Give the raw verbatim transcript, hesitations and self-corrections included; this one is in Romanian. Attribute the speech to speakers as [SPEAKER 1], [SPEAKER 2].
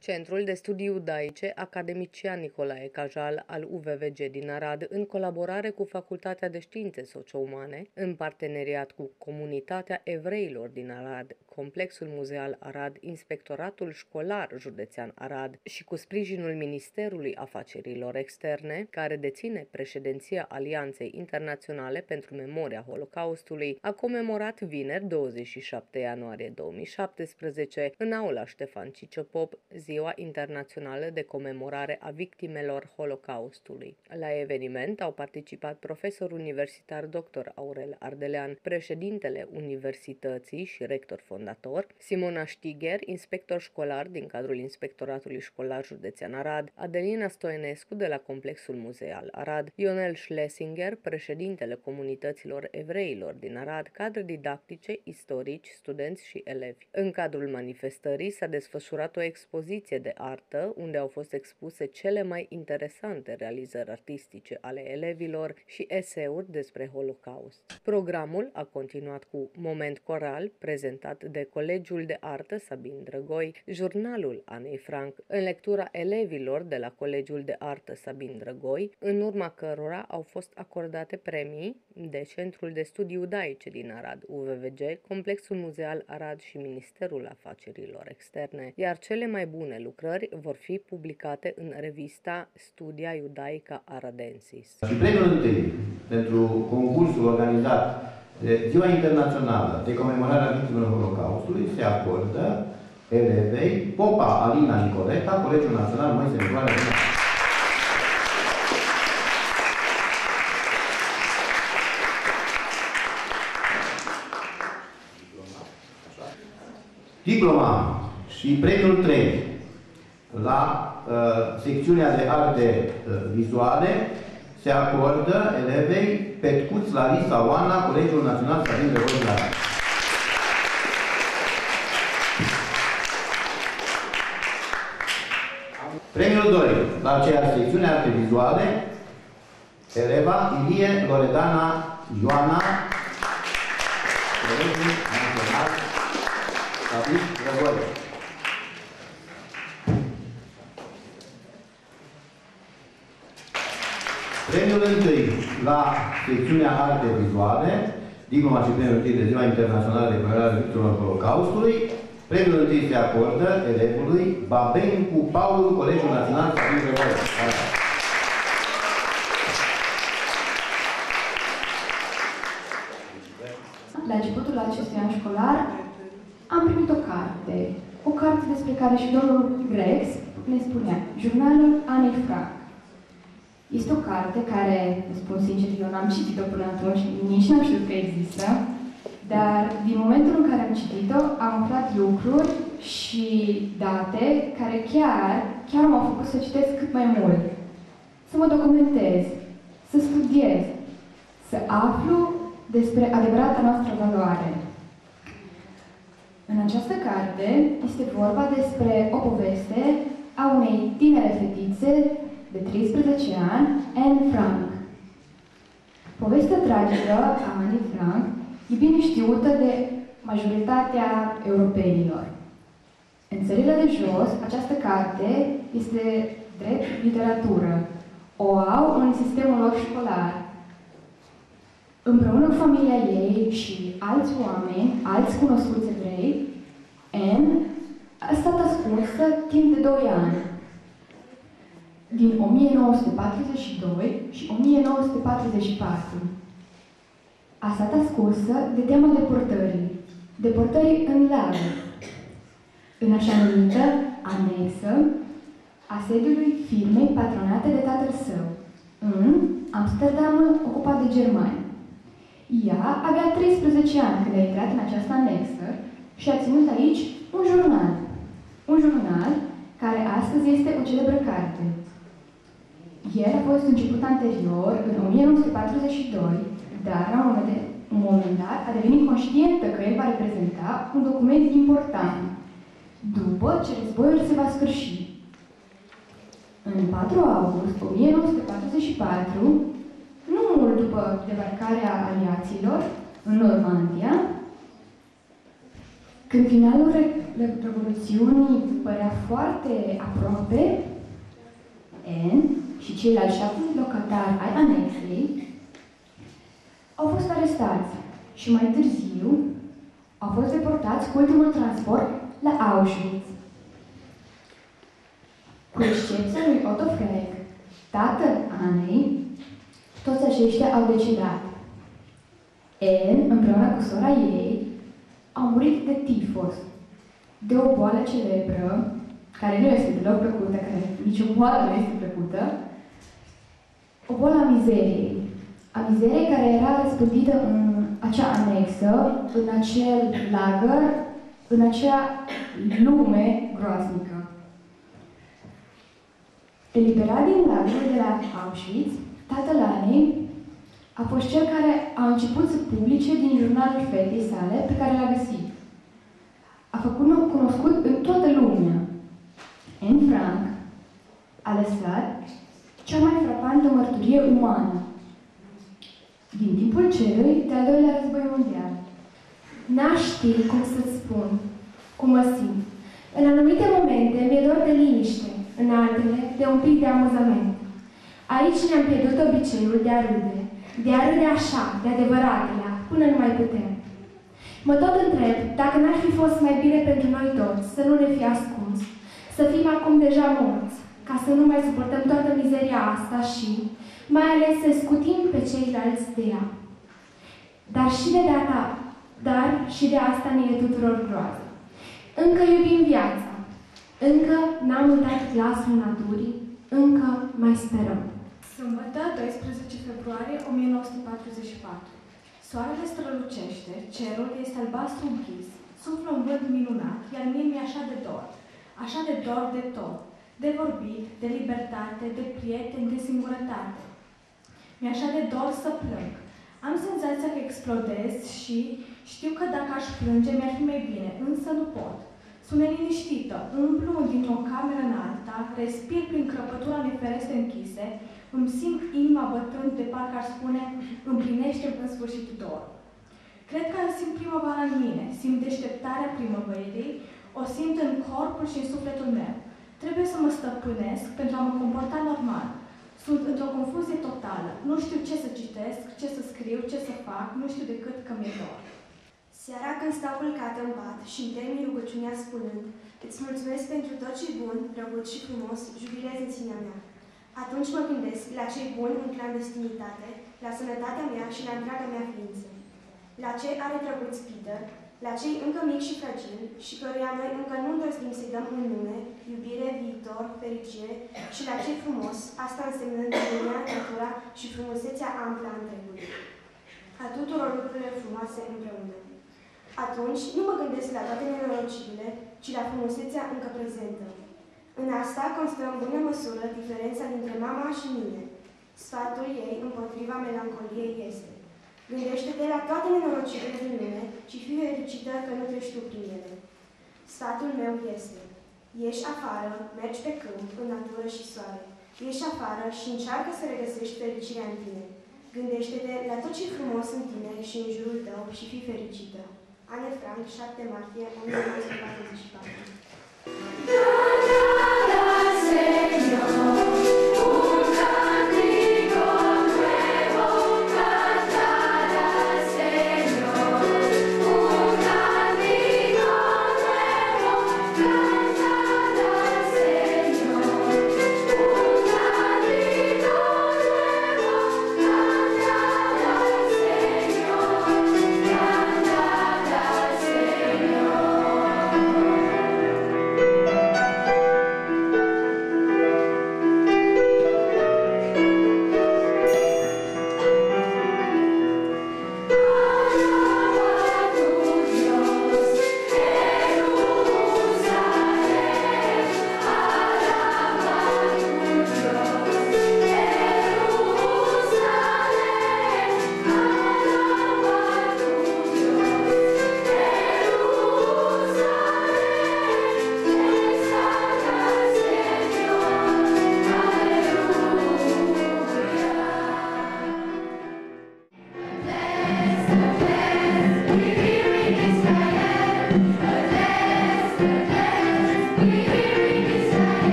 [SPEAKER 1] Centrul de Studii Iudaice Academician Nicolae Cajal al U V V G din Arad, în colaborare cu Facultatea de Științe Socio-Umane, în parteneriat cu Comunitatea Evreilor din Arad, Complexul Muzeal Arad, Inspectoratul Școlar Județean Arad și cu sprijinul Ministerului Afacerilor Externe, care deține președinția Alianței Internaționale pentru Memoria Holocaustului, a comemorat vineri, douăzeci și șapte ianuarie două mii șaptesprezece, în aula Ștefan Ciciopop, Ziua Internațională de Comemorare a Victimelor Holocaustului. La eveniment au participat profesor universitar doctor Aurel Ardelean, președintele Universității și rector fondator, Simona Știgher, inspector școlar din cadrul Inspectoratului Școlar Județean Arad, Adelina Stoenescu de la Complexul Muzeal Arad, Ionel Schlesinger, președintele comunităților evreilor din Arad, cadre didactice, istorici, studenți și elevi. În cadrul manifestării s-a desfășurat o expoziție de artă, unde au fost expuse cele mai interesante realizări artistice ale elevilor și eseuri despre Holocaust. Programul a continuat cu moment coral prezentat de Colegiul de Artă Sabin Drăgoi, jurnalul Anei Frank, în lectura elevilor de la Colegiul de Artă Sabin Drăgoi, în urma cărora au fost acordate premii de Centrul de Studii Iudaice din Arad, U V V G, Complexul Muzeal Arad și Ministerul Afacerilor Externe, iar cele mai bune lucrări vor fi publicate în revista Studia Iudaica Aradensis.
[SPEAKER 2] Și premiul întâi pentru concursul organizat de Ziua Internațională de Comemorare a Victimelor Holocaustului se acordă elevei Popa Alina Nicoleta, Colegiul Național Moise Nicoare. Diploma și premiul trei la uh, secțiunea de arte uh, vizuale se acordă elevei Petcuț Larisa Oana, Colegiul Național Sabin Drăgoi de Arad. Premiul doi la aceeași secțiune arte vizuale, eleva Ilie Loredana Ioana, Colegiul Național Sabin Drăgoi. Premiul întâi la secțiunea arte vizuale, diploma și premiul întâi de Ziua Internațională de Comemorare a Victimelor Holocaustului. Premiul întâi se acordă elevului Babencu Paul, Colegiul Național Sabin Drăgoi.
[SPEAKER 3] La începutul acestui an școlar am primit o carte, o carte despre care și domnul Grex ne spunea, jurnalul Anei Frank. Este o carte care, spun sincer, eu n-am citit-o până atunci, nici n-am știut că există, dar din momentul în care am citit-o, am aflat lucruri și date care chiar, chiar m-au făcut să citesc cât mai mult, să mă documentez, să studiez, să aflu despre adevărata noastră valoare. În această carte este vorba despre o poveste a unei tinere fetițe de treisprezece ani, Anne Frank. Povestea tragică a Anne Frank e bine știută de majoritatea europenilor. În țările de jos, această carte este drept literatură. O au în sistemul lor școlar. Împreună cu familia ei și alți oameni, alți cunoscuți evrei, Anne a stat ascunsă timp de doi ani. Din o mie nouă sute patruzeci și doi și o mie nouă sute patruzeci și patru. A stat ascunsă de teama deportării, deportării în larg, în așa numită anexă a sediului firmei patronate de tatăl său, în Amsterdamul ocupat de germani. Ea avea treisprezece ani când a intrat în această anexă și a ținut aici un jurnal. Un jurnal care astăzi este o celebră carte. El a fost început anterior, în o mie nouă sute patruzeci și doi, dar la un moment, de, un moment dat a devenit conștientă că el va reprezenta un document important, după ce războiul se va sfârși. În patru august o mie nouă sute patruzeci și patru, nu mult după debarcarea aliaților în Normandia, Când finalul Re- Revoluțiunii părea foarte aproape, Anne și ceilalți șapte locatari ai anexei au fost arestați și mai târziu au fost deportați cu ultimul transport la Auschwitz. Cu excepția lui Otto Frank, tatăl Anei, toți aceștia au decedat. Anne, împreună cu sora ei, au murit de tifos, de o boală celebră, care nu este deloc plăcută, care nicio boală nu este plăcută, o boală a mizeriei. A mizeriei care era răspândită în acea anexă, în acel lagăr, în acea lume groaznică. Eliberat din lagărul de la Auschwitz, tatăl Anei a fost cel care a început să publice din jurnalul fetei sale pe care l-a găsit. A făcut cunoscut în toată lumea. Anne Frank a lăsat cea mai frapantă mărturie umană din timpul celui de-al doilea război mondial.
[SPEAKER 4] N-aș ști cum să-ți spun, cum mă simt. În anumite momente mi-e dor de liniște, în altele de un pic de amuzament. Aici ne-am pierdut obiceiul de a râde, de a râde așa, de adevăratele, până nu mai putem. Mă tot întreb dacă n-ar fi fost mai bine pentru noi toți să nu ne fi ascuns, să fim acum deja morți, ca să nu mai suportăm toată mizeria asta și, mai ales, să scutim pe ceilalți de ea. Dar și de data, dar și de asta ne e tuturor groază. Încă iubim viața, încă n-am uitat glasul naturii, încă mai sperăm.
[SPEAKER 5] Sâmbătă, doisprezece februarie o mie nouă sute patruzeci și patru. Soarele strălucește, cerul este albastru închis, suflă un vânt minunat, iar mie mi-e așa de dor, așa de dor de tot, de vorbit, de libertate, de prieteni, de singurătate. Mi-e așa de dor să plâng. Am senzația că explodez și știu că dacă aș plânge mi-ar fi mai bine, însă nu pot. Sunt neliniștită, umblu dintr-o cameră în alta, respir prin crăpătura unei ferestre închise, îmi simt inima bătând de parcă ar spune, împlinește-mi în sfârșit dor. Cred că simt primăvara în mine, simt deșteptarea primăverii, o simt în corpul și în sufletul meu. Trebuie să mă stăpânesc pentru a mă comporta normal. Sunt într-o confuzie totală. Nu știu ce să citesc, ce să scriu, ce să fac, nu știu decât că mi-e dor.
[SPEAKER 6] Seara când stau culcată în pat și îmi termin rugăciunea spunând, îți mulțumesc pentru tot ce bun, drăguț și frumos, jubilez în sinea mea. Atunci mă gândesc la cei buni în clandestinitate, la sănătatea mea și la întreaga mea ființă. La ce are drăguț Peter, la cei încă mici și fragili și căruia noi încă nu îndrăznim să-i dăm un nume, iubire, viitor, fericire și la cei frumos, asta însemnând lumea, natura și frumusețea amplă a întregului. A tuturor lucrurile frumoase împreună. Atunci nu mă gândesc la toate nenorocirile, ci la frumusețea încă prezentă. În asta constă în bună măsură diferența dintre mama și mine. Sfatul ei împotriva melancoliei este: gândește-te la toate nenorocirile din lume și fii fericită că nu treci tu prin ele. Sfatul meu este: ieși afară, mergi pe câmp, în natură și soare. Ieși afară și încearcă să regăsești fericirea în tine. Gândește-te la tot ce e frumos în tine și în jurul tău și fii fericită. Anne Frank, șapte martie o mie nouă sute patruzeci și patru.